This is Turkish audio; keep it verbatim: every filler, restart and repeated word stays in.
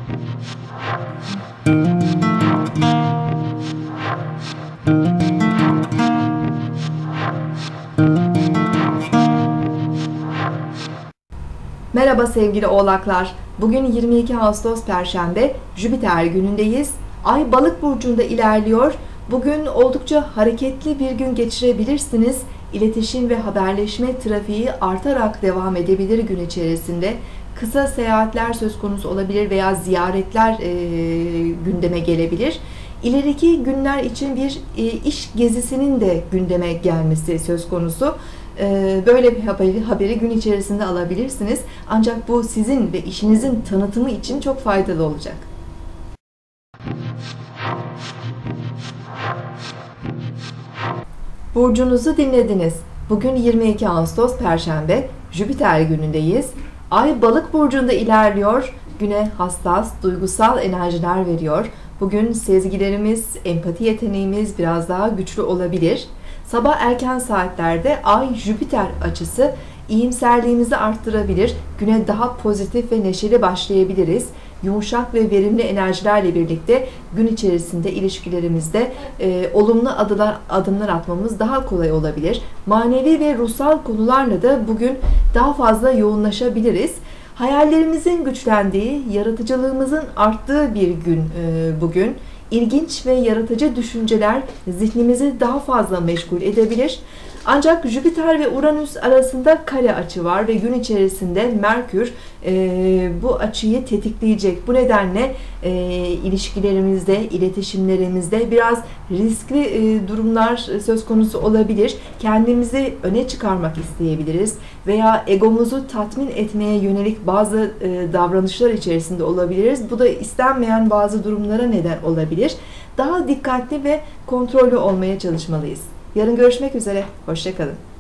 Merhaba sevgili oğlaklar. Bugün yirmi iki Ağustos Perşembe, Jüpiter günündeyiz. Ay Balık burcunda ilerliyor. Bugün oldukça hareketli bir gün geçirebilirsiniz. İletişim ve haberleşme trafiği artarak devam edebilir gün içerisinde. Kısa seyahatler söz konusu olabilir veya ziyaretler e, gündeme gelebilir. İleriki günler için bir e, iş gezisinin de gündeme gelmesi söz konusu. Böyle bir haberi, haberi gün içerisinde alabilirsiniz. Ancak bu sizin ve işinizin tanıtımı için çok faydalı olacak. Burcunuzu dinlediniz. Bugün yirmi iki Ağustos Perşembe, Jüpiter günündeyiz. Ay Balık burcunda ilerliyor. Güne hassas, duygusal enerjiler veriyor. Bugün sezgilerimiz, empati yeteneğimiz biraz daha güçlü olabilir. Sabah erken saatlerde Ay-Jüpiter açısı iyimserliğimizi arttırabilir. Güne daha pozitif ve neşeli başlayabiliriz. Yumuşak ve verimli enerjilerle birlikte gün içerisinde ilişkilerimizde e, olumlu adımlar, adımlar atmamız daha kolay olabilir. Manevi ve ruhsal konularla da bugün daha fazla yoğunlaşabiliriz. Hayallerimizin güçlendiği, yaratıcılığımızın arttığı bir gün e, bugün. İlginç ve yaratıcı düşünceler zihnimizi daha fazla meşgul edebilir. Ancak Jüpiter ve Uranüs arasında kare açı var ve gün içerisinde Merkür e, bu açıyı tetikleyecek. Bu nedenle e, ilişkilerimizde, iletişimlerimizde biraz riskli e, durumlar söz konusu olabilir. Kendimizi öne çıkarmak isteyebiliriz veya egomuzu tatmin etmeye yönelik bazı e, davranışlar içerisinde olabiliriz. Bu da istenmeyen bazı durumlara neden olabilir. Daha dikkatli ve kontrollü olmaya çalışmalıyız. Yarın görüşmek üzere. Hoşça kalın.